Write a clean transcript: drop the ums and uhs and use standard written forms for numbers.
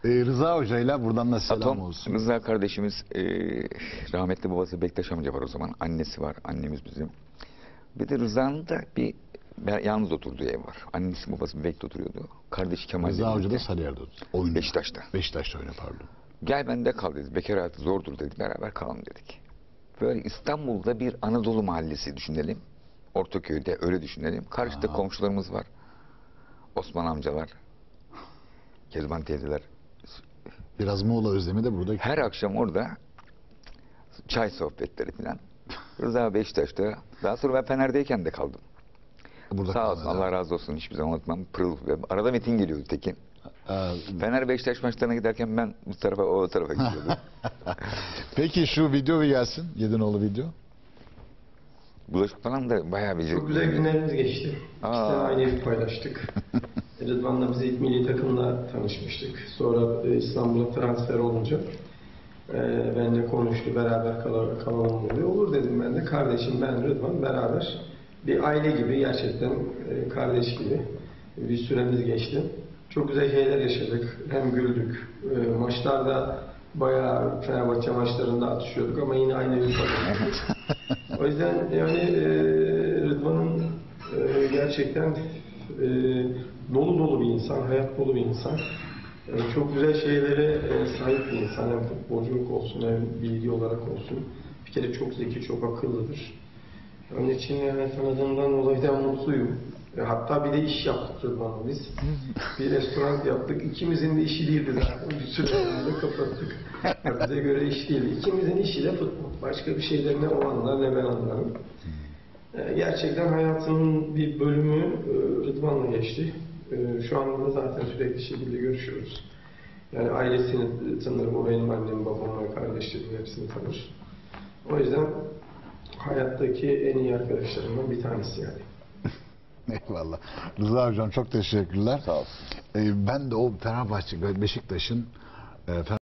Rıza Hoca'yla buradan da selam Atom, olsun. Rıza kardeşimiz, rahmetli babası Bektaş amca var o zaman. Annesi var, annemiz bizim. Bir de Rıza'nın da bir yalnız oturduğu ev var. Annesi babası Bebek'te oturuyordu. Kardeşi Kemal. Rıza Hoca da Sarıyer'de oynuyor. Beşiktaş'ta. Beşiktaş'ta oynuyor, pardon. Gel bende kal dedi. Bekar hayatı zordur dedi. Beraber kalalım dedik. Böyle İstanbul'da bir Anadolu mahallesi düşünelim. Ortaköy'de öyle düşünelim. Karşıda komşularımız var. Osman amcalar. Kezban teyzeler. Biraz Muğla özlemi de burada. Her akşam orada çay sohbetleri falan. Rıza Beşiktaş'ta. Daha sonra ben Fener'deyken de kaldım. Burada Sağ olsun, Allah razı olsun, hiçbir zaman unutmam. Pırıl. Arada Metin geliyordu Tekin. Fener Beşiktaş maçlarına giderken ben bu tarafa o tarafa gidiyordum. Peki şu video bir gelsin. Yedinoğlu video. Bulaşık falan da bayağı bir... Çok güzel günlerimiz geçti. İki tane aynı evi paylaştık. Rıdvan'la biz ilk milli takımla tanışmıştık. Sonra İstanbul'a transfer olunca benimle konuştu, beraber kalalım dedi. Olur dedim ben de. Kardeşim, ben, Rıdvan beraber bir aile gibi, gerçekten kardeş gibi bir süremiz geçti. Çok güzel şeyler yaşadık. Hem güldük. Maçlarda bayağı Fenerbahçe maçlarında atışıyorduk ama yine aynı evi paylaştık. O yüzden yani Rıdvan'ın gerçekten dolu dolu bir insan, hayat dolu bir insan. Çok güzel şeylere sahip bir insan. Hem futbolculuk olsun, hem bilgi olarak olsun. Bir kere çok zeki, çok akıllıdır. Onun için yani tanıdığımdan dolayı da mutluyum. Hatta bir de iş yaptık Rıdvan'la biz. Bir restoran yaptık. İkimizin de işi değildi zaten. Bir süre sonra kapattık. Bize göre iş değildi. İkimizin işi de futbol. Başka bir şeyler ne o anlar ne ben anlarım. Gerçekten hayatımın bir bölümü Rıdvan'la geçti. Şu anda da zaten sürekli şekilde görüşüyoruz. Yani ailesini tanırım. O benim annem, babam, kardeşlerim hepsini tanır. O yüzden hayattaki en iyi arkadaşlarımdan bir tanesi yani. Eyvallah. Rıza Hocam çok teşekkürler. Sağ olsun. Ben de o Fenerbahçe, Beşiktaş'ın